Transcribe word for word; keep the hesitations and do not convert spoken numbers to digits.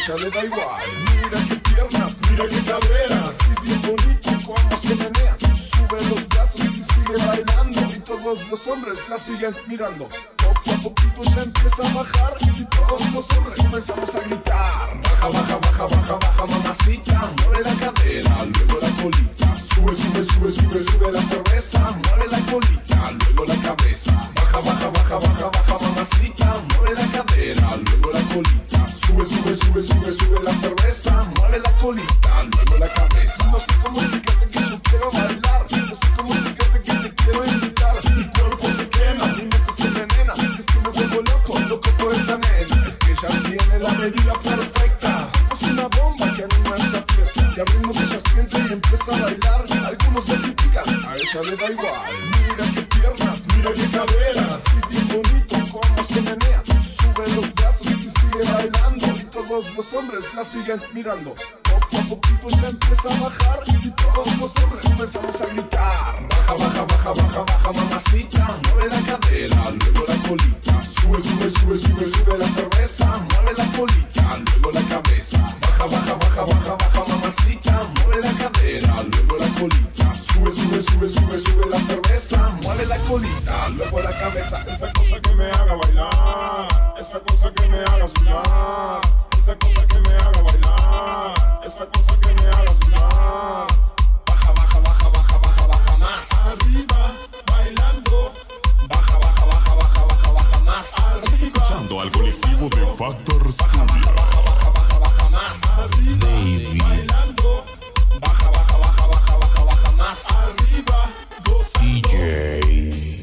ella le da igual. Mira qué piernas, mira qué caderas, y bien bonito cómo se menea. Sube los brazos y sigue bailando, y todos los hombres la siguen mirando. Poco a poquito ya empieza a bajar, y todos los hombres comenzamos a gritar. Baja, baja, baja, baja, baja, mamacita, mueve la cadera, luego la colita. Sube, sube, sube, sube, sube la cerveza, mueve la colita, luego la cabeza. Baja, baja, baja, baja, baja, mamacita, mueve la cadera, luego la colita. Sube, sube, sube, sube, sube la cerveza, mueve la colita, luego la cabeza. No sé cómo explicarte que yo quiero bailar, no sé cómo explicarte que te quiero invitar. Mi cuerpo se quema, mi mente se envenena, es que me vuelvo loco, loco por esa nena. Es que ella tiene la medida perfecta, es una bomba que anima esta fiesta. Y al ritmo que ella siente y empieza a bailar, algunos le critican, a ella le da igual. Mira qué piernas, mira qué caderas, y bien bonito cómo se menea. Sube los brazos y sigue bailando, y todos los hombres la siguen mirando. Poco a poquito ya empieza a bajar, y todos los hombres comenzamos a gritar. Baja, baja, baja, baja, baja, mamacita, mueve la cadera, luego la colita. Sube, sube, sube, sube, sube la cerveza, mueve la colita, luego la cabeza. Baja, baja, baja, baja, baja, mamacita, mueve la cadera, luego la colita. Sube, sube, sube, sube, sube la cerveza, mueve la colita, luego la cabeza. Esa cosa que me haga bailar, esa cosa que me haga sudar, esa cosa que me haga bailar, esa cosa que me haga sudar. Baja, baja, baja, baja, baja, baja más. Arriba, bailando. Baja, baja, baja, baja, baja, baja más. Arriba, escuchando al colectivo de Factor Studio. Baja, baja, baja, baja, baja más. Arriba, Baby. bailando. Baja, baja, baja, baja, baja, baja más. Arriba, gozando. D J